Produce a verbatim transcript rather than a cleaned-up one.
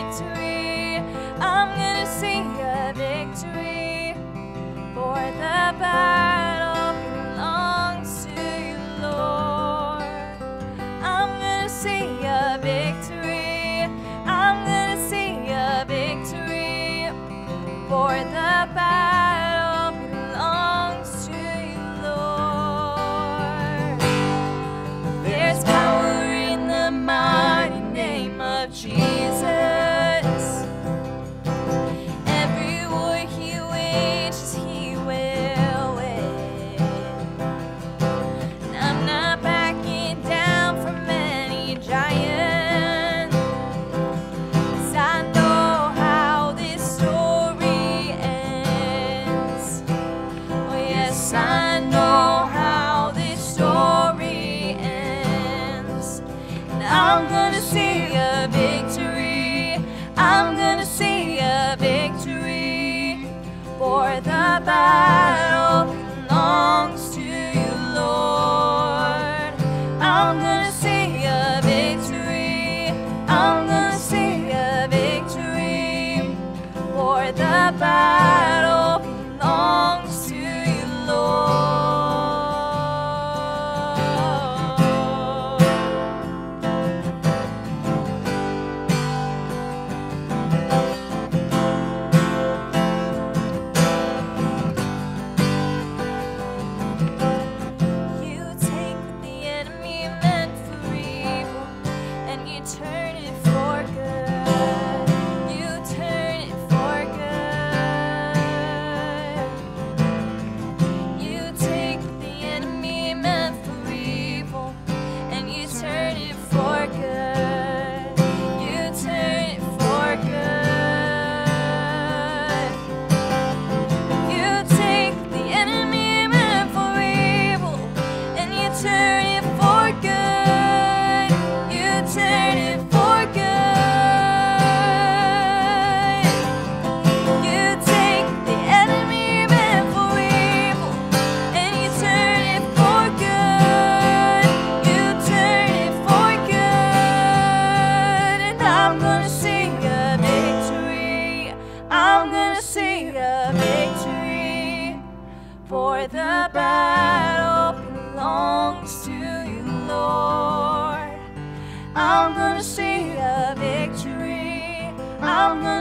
victory. I'm gonna sing a victory. For the battle belongs to you, Lord. I'm gonna sing a victory. I'm gonna sing a victory. For the battle belongs to you, Lord. There's power in the mighty name of Jesus. Every war he wages, he will win. And I'm not backing down from any giant, 'cause I know how this story ends. Oh yes, I know how this story ends. And I'm gonna see a victory. I'm gonna see a victory. For the battle belongs to you, Lord. I'm gonna see a victory. I'm gonna see a victory. For the battle belongs to you, Lord. You take what the enemy meant for evil and you turn it for good. You turn it for good. You take what the enemy meant for evil and you turn it for good. You turn it for good. You take what the enemy meant for evil and you turn it for good. You turn it for good. You take the enemy meant for evil and you turn it for good. You turn it for good. And I'm gonna sing a victory. I'm gonna sing a victory. For the battle belongs to you, Lord. I'm gonna sing a victory. I'm gonna